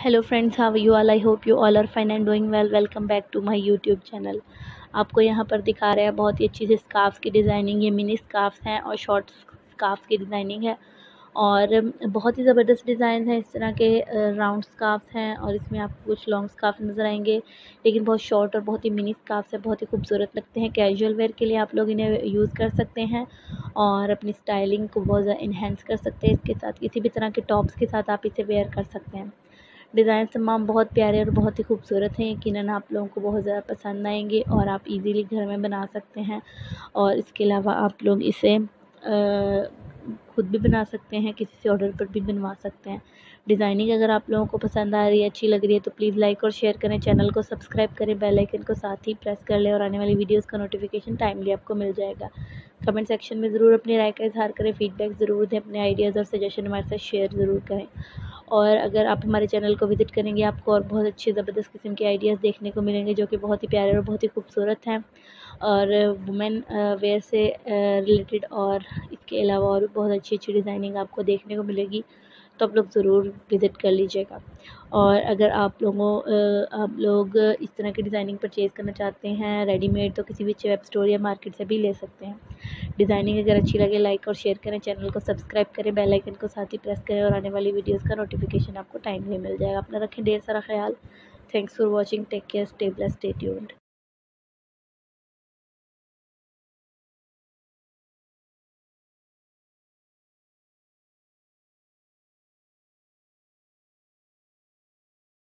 Hello friends, how you all? I hope you all are fine and doing well. Welcome back to my YouTube channel. आपको यहाँ पर दिखा रहे हैं बहुत ही अच्छी सी स्कार्फ की डिज़ाइनिंग। ये मिनी स्कार्फ हैं और शॉर्ट स्कार्फ की डिज़ाइनिंग है और बहुत ही ज़बरदस्त डिज़ाइन है। इस तरह के राउंड स्कार्फ हैं और इसमें आपको कुछ लॉन्ग स्कार्फ नज़र आएंगे, लेकिन बहुत शॉर्ट और बहुत ही मिनी स्कार्फ है। बहुत ही खूबसूरत लगते हैं। कैजुअल वेयर के लिए आप लोग इन्हें यूज़ कर सकते हैं और अपनी स्टाइलिंग को बहुत ज़्यादा इन्हेंस कर सकते हैं। इसके साथ किसी भी तरह के टॉप्स के साथ आप इसे वेयर कर सकते हैं। डिज़ाइन तमाम बहुत प्यारे और बहुत ही खूबसूरत हैं। यकीनन आप लोगों को बहुत ज़्यादा पसंद आएंगे और आप इजीली घर में बना सकते हैं। और इसके अलावा आप लोग इसे खुद भी बना सकते हैं, किसी से ऑर्डर पर भी बनवा सकते हैं। डिज़ाइनिंग अगर आप लोगों को पसंद आ रही है, अच्छी लग रही है, तो प्लीज़ लाइक और शेयर करें, चैनल को सब्सक्राइब करें, बेल आइकन को साथ ही प्रेस कर लें और आने वाली वीडियोस का नोटिफिकेशन टाइमली आपको मिल जाएगा। कमेंट सेक्शन में ज़रूर अपनी राय का इज़हार करें, फीडबैक ज़रूर दें, अपने आइडियाज़ और सजेशन हमारे साथ शेयर ज़रूर करें। और अगर आप हमारे चैनल को विज़िट करेंगे, आपको और बहुत अच्छे ज़बरदस्त किस्म के आइडियाज़ देखने को मिलेंगे, जो कि बहुत ही प्यारे और बहुत ही खूबसूरत हैं और वुमेन वेयर से रिलेटेड। और इसके अलावा और भी बहुत अच्छी अच्छी डिज़ाइनिंग आपको देखने को मिलेगी, तो आप लोग ज़रूर विज़िट कर लीजिएगा। और अगर आप लोग इस तरह की डिज़ाइनिंग परचेज़ करना चाहते हैं रेडीमेड, तो किसी भी वेब स्टोर या मार्केट से भी ले सकते हैं। डिज़ाइनिंग अगर अच्छी लगे, लाइक और शेयर करें, चैनल को सब्सक्राइब करें, बेल आइकन को साथ ही प्रेस करें और आने वाली वीडियोस का नोटिफिकेशन आपको टाइमली मिल जाएगा। अपना रखें ढेर सारा ख्याल। Thanks for watching. Take care, stay blessed, stay tuned.